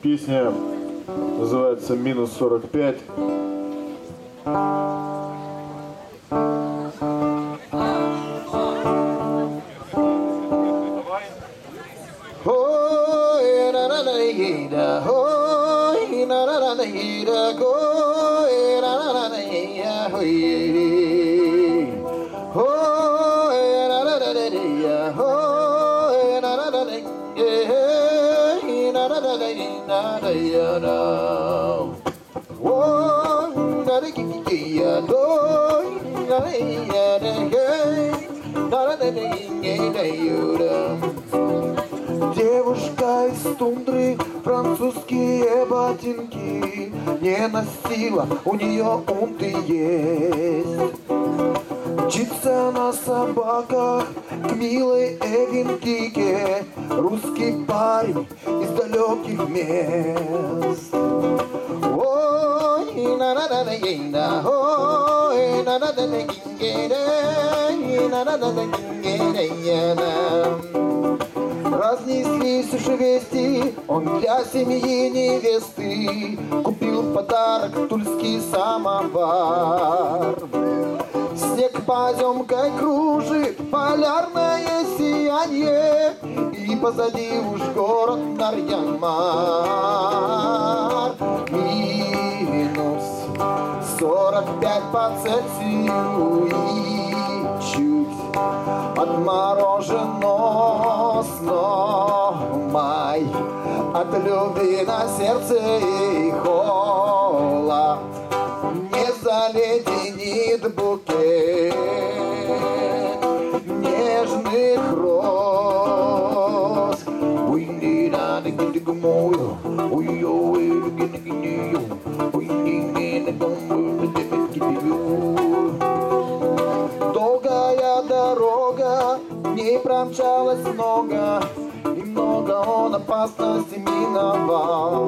Песня называется «Минус 45». Девушка из тундры, французские ботинки не носила, у нее унты есть. Мчится на собаках к милой Эвенкике русский парень из далеких мест. Ой, на-на-на-на-на, ой, на-на-на-на-на-на-на-на-на-на-на-на-на. Разнеслись уже вести, он для семьи невесты купил в подарок тульский самовар. Снег поземкой кружит, полярное сияние, и позади уж город Нарьян-Мар. Минус 45 по Цельсию и чуть отморожено, но май от любви на сердце и холод не заледенит букет нежных роз. Долгая дорога, не промчалось много, и много он опасности миновал.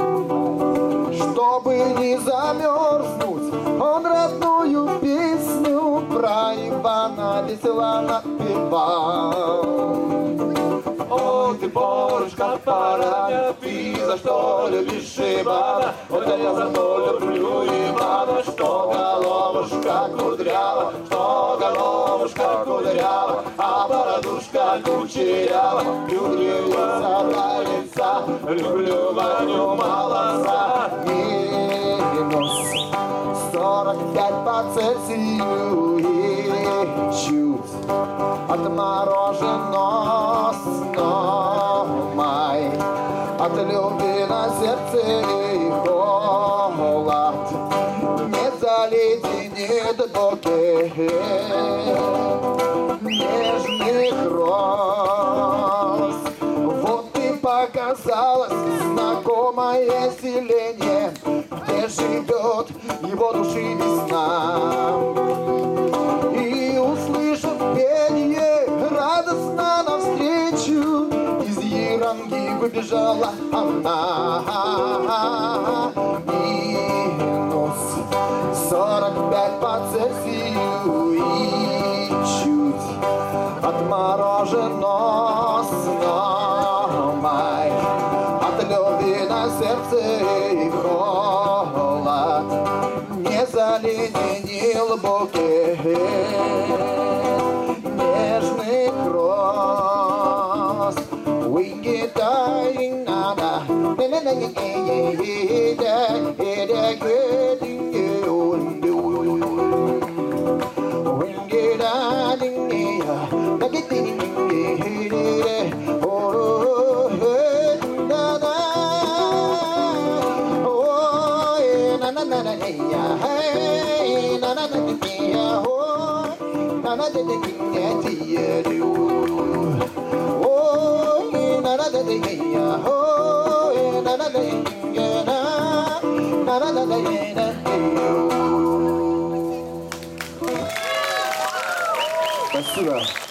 Чтобы не замерзнуть, он родную песню про Ивана весело напевал. О, ты, Борюшка, парня, ты за что любишь Ивана? Вот а я за то люблю Ивана, что головушка кудрява, что головушка кудрява, а бородушка кучерява. Люблю я лица, люблю Ваню молодца. Минус 45 по Цельсию и чуть отморожено, но май от любви на сердце и холод не заледенит букет нежных роз. Вот и показалось знакомое селение, где живет его души весна. И услышав пение, радостно навстречу из Яранги выбежала она. Минус 45 по Цельсию и чуть отморожено, но май от любви на сердце и холод не заледенил букет нежных роз. Спасибо.